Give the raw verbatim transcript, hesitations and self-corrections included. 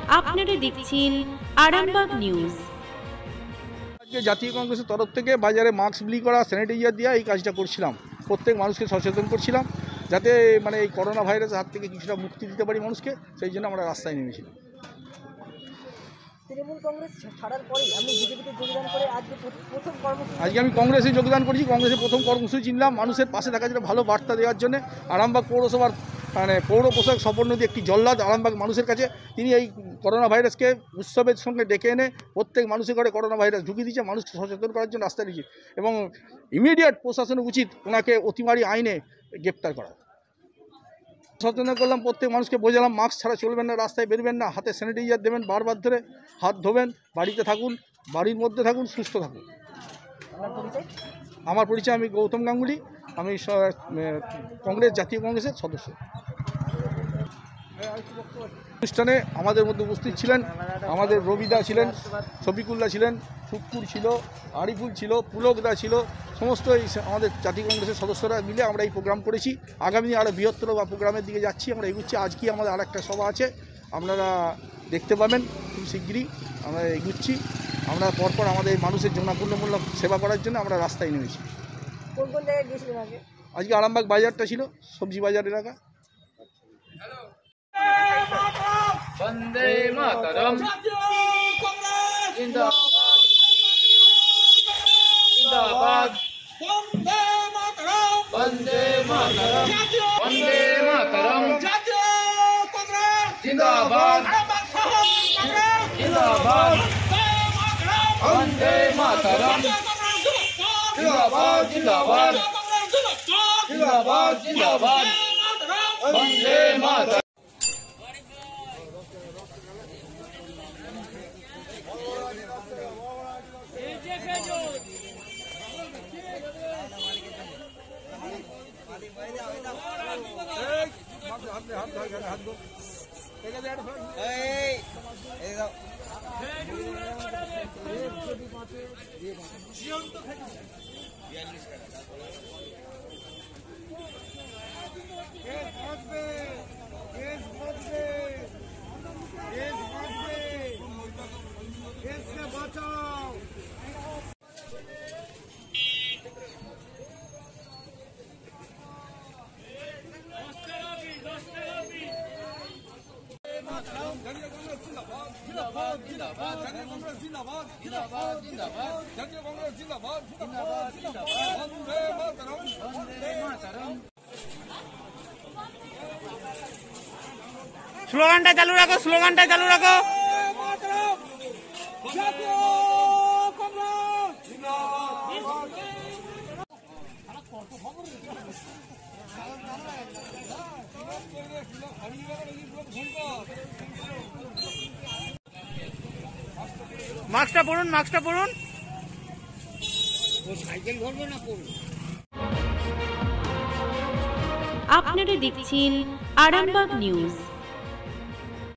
আপনারা দেখছেন আরামবাগ নিউজ। আজকে জাতীয় কংগ্রেসের তরফ থেকে বাজারে মাস্ক বিলি করা, স্যানিটাইজার দেওয়া এই কাজটা করছিলাম। প্রত্যেক মানুষকে সচেতন করছিলাম যাতে মানে এই করোনা ভাইরাসের হাত থেকে কিছুটা মুক্তি দিতে পারি মানুষকে, সেই জন্য আমরা রাস্তায় নেমেছিলাম। তৃণমূল কংগ্রেস ছাড়ার পরে আমি বিজেপিতে যোগদান করে আজকে প্রথম কর্মসূচি আজকে আমি কংগ্রেসে যোগদান করেছি। কংগ্রেসের প্রথম কর্মসূচি চিনলাম মানুষের পাশে থাকা যেটা ভালো বার্তা দেওয়ার জন্য। আরামবাগ পৌরসভার মানে পৌর প্রশাসক স্বপন নদী একটি জল্লাদ আরামবাগ মানুষের কাছে। তিনি এই করোনা ভাইরাসকে উৎসবের সঙ্গে ডেকে এনে প্রত্যেক মানুষের ঘরে করোনা ভাইরাস ঢুকিয়ে দিচ্ছে, মানুষকে সচেতন করার জন্য রাস্তায় দিচ্ছে এবং ইমিডিয়েট প্রশাসনের উচিত ওনাকে অতিমারি আইনে গ্রেপ্তার করা। সচেতন করলাম, প্রত্যেক মানুষকে বোঝালাম মাস্ক ছাড়া চলবেন না, রাস্তায় বেরোবেন না, হাতে স্যানিটাইজার দেবেন, বারবার ধরে হাত ধোবেন, বাড়িতে থাকুন, বাড়ির মধ্যে থাকুন, সুস্থ থাকুন। আমার পরিচয়, আমি গৌতম গাঙ্গুলি, আমি কংগ্রেস জাতীয় কংগ্রেসের সদস্য। অনুষ্ঠানে আমাদের মধ্যে উপস্থিত ছিলেন আমাদের রবিদা ছিলেন, শফিকুল্লাহ ছিলেন, শুক্কুর ছিল, আরিফুল ছিল, পুলকদা ছিল, সমস্ত এই আমাদের জাতীয় কংগ্রেসের সদস্যরা মিলে আমরা এই প্রোগ্রাম করেছি। আগামী দিনে আরও বৃহত্তর বা প্রোগ্রামের দিকে যাচ্ছি, আমরা এগুচ্ছি। আজকে আমাদের আর একটা সভা আছে, আপনারা দেখতে পাবেন খুব শিগগিরই। আমরা এগুচ্ছি, আমরা পরপর আমাদের মানুষের জনপূর্ণমূলক সেবা করার জন্য আমরা রাস্তায় নেমেছি। কোন কোন জায়গায় গিয়েছিলেন আজকে? আজকে আরামবাগ বাজারটা ছিল, সবজি বাজার এলাকা। বন্দে মাতরম জিন্দাবাদ জিন্দাবাদ বন্দে মাতরম বন্দে মাতরম বন্দে মাতরম জিন্দাবাদ জিন্দাবাদ বন্দে মাতরম জিন্দাবাদ জিন্দাবাদ জিন্দাবাদ জিন্দাবাদ বন্দে মাতরম। স্লোগানটা চালু রাখো, স্লোগানটা চালু রাখো। মাস্কটা পড়ুন, মাস্কটা পড়ুন। সাইকেল ধরবে না, পড়ুন। আপনারা দেখছেন আরামবাগ নিউজ।